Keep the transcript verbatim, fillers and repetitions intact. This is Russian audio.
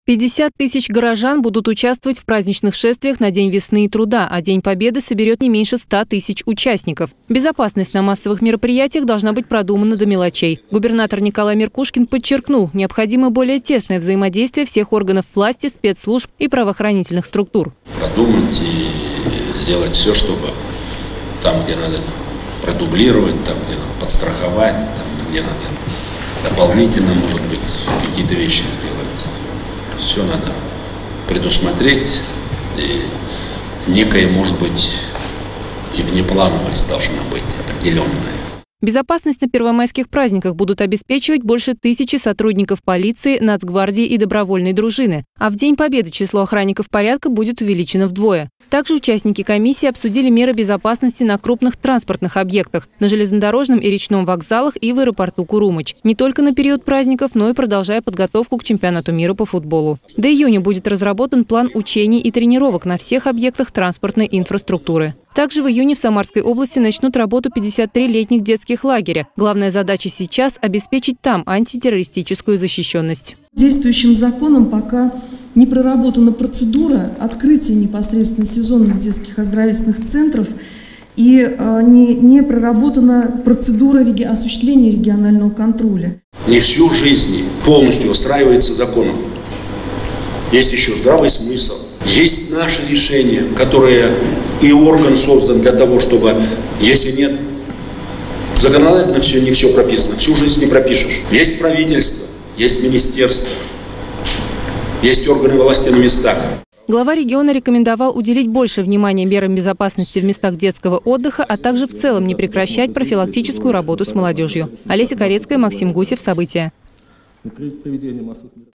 пятьдесят тысяч горожан будут участвовать в праздничных шествиях на День весны и труда, а День Победы соберет не меньше ста тысяч участников. Безопасность на массовых мероприятиях должна быть продумана до мелочей. Губернатор Николай Меркушкин подчеркнул, необходимо более тесное взаимодействие всех органов власти, спецслужб и правоохранительных структур. Продумать и сделать все, чтобы там, где надо продублировать, там, где надо подстраховать, там, где надо дополнительно, может быть, какие-то вещи сделать. Все надо предусмотреть, и некая, может быть, и внеплановость должна быть определенная. Безопасность на первомайских праздниках будут обеспечивать больше тысячи сотрудников полиции, Нацгвардии и добровольной дружины. А в День Победы число охранников порядка будет увеличено вдвое. Также участники комиссии обсудили меры безопасности на крупных транспортных объектах, на железнодорожном и речном вокзалах и в аэропорту Курумыч. Не только на период праздников, но и продолжая подготовку к чемпионату мира по футболу. До июня будет разработан план учений и тренировок на всех объектах транспортной инфраструктуры. Также в июне в Самарской области начнут работу пятьдесят три летних детских лагеря. Главная задача сейчас – обеспечить там антитеррористическую защищенность. Действующим законом пока не проработана процедура открытия непосредственно сезонных детских оздоровительных центров и э, не, не проработана процедура реги... осуществления регионального контроля. Не всю жизнь полностью устраивается законом. Есть еще здравый смысл. Есть наши решения, которые и орган создан для того, чтобы, если нет, законодательно все, не все прописано, всю жизнь не пропишешь. Есть правительство, есть министерство, есть органы власти на местах. Глава региона рекомендовал уделить больше внимания мерам безопасности в местах детского отдыха, а также в целом не прекращать профилактическую работу с молодежью. Олеся Корецкая, Максим Гусев. События.